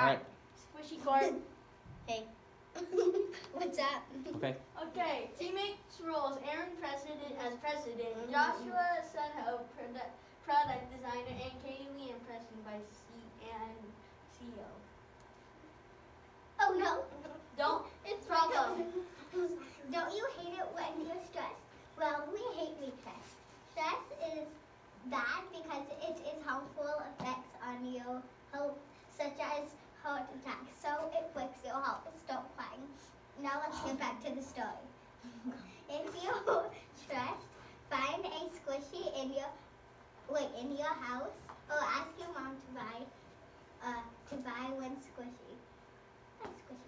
Alright. Squishy Corp. Hey. What's up? Okay. Okay, teammates roles. Aaron president as president. Joshua Sunhope, product designer, and Kaylee impression by and CEO. Oh no. Don't. It's Problem. Don't you hate it when you're stressed? Well, we hate stress. Stress is bad because it is harmful effects on your health, such as heart attacks. So it breaks your heart. Stop crying. Now let's get back to the story. If you're stressed, find a squishy in your house, or ask your mom to buy one squishy. That's squishy.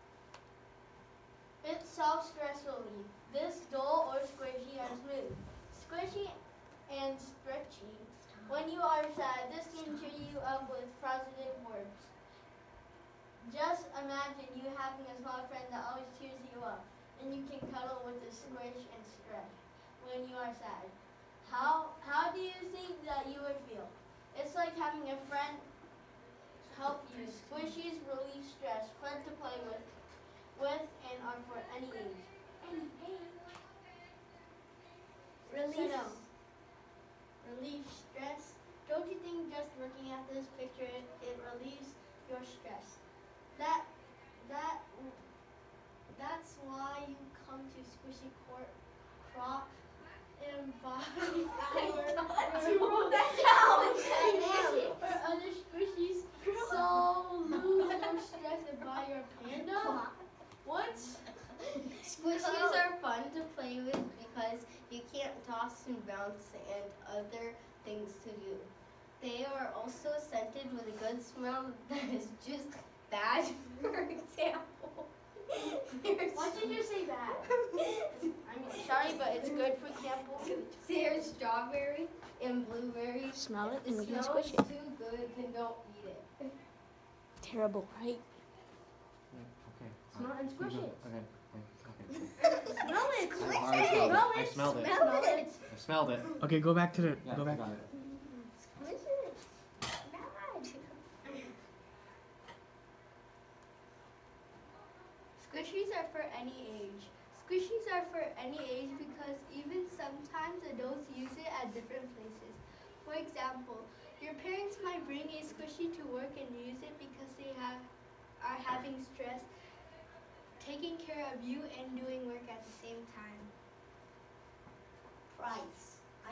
It's self-stress relief. This dull or squishy and smooth. Squishy and stretchy. When you are sad, this can cheer you up with positive words. Just imagine you having a small friend that always cheers you up, and you can cuddle with a squish and stretch when you are sad. How do you think that you would feel? It's like having a friend help you. Squishies relieve stress, fun to play with and are for any age. Any age. Relieve stress. Don't you think just looking at this picture it relieves your stress? That's why you come to Squishy Crop and buy or other squishies. So lose your stress and buy your panda. What? Squishies are fun to play with because you can't toss and bounce and other things to do. They are also scented with a good smell that is just bad, for example. Why did you say bad? I'm sorry, but it's good, for example. There's strawberry and blueberry. Smell it The and we can smell is squish it. too good, then don't eat it. Terrible, right? Okay. Smell and squish it. Okay. Smell it. I smelled it. I smelled it. Okay, go back to the. Yeah, go back. got it. Squishies are for any age. Squishies are for any age because even sometimes adults use it at different places. For example, your parents might bring a squishy to work and use it because they are having stress, taking care of you and doing work at the same time. Price.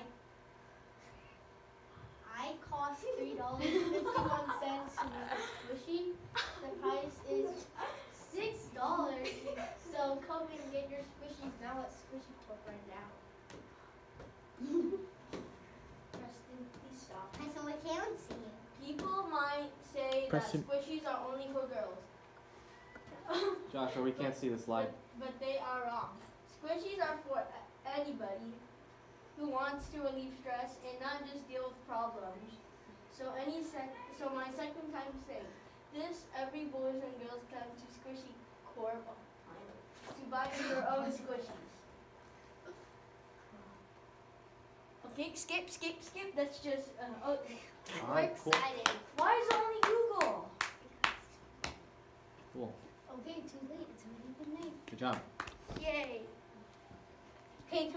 I cost $3.51 to make a squishy. The price is $6. So come and get your squishies now at Squishy Corp right now. Preston, please stop. Preston, we can't see you. People might say Preston. that squishies are only for girls. Joshua, we can't see the slide. But they are wrong. Squishies are for anybody who wants to relieve stress and not just deal with problems. So my second time saying this, every boys and girls come to Squishy Corp to buy your own squishies. Okay, skip. That's just All we're right, cool. excited. Why is it only Google? Cool. Okay, too late. It's already been made. Good job. Yay.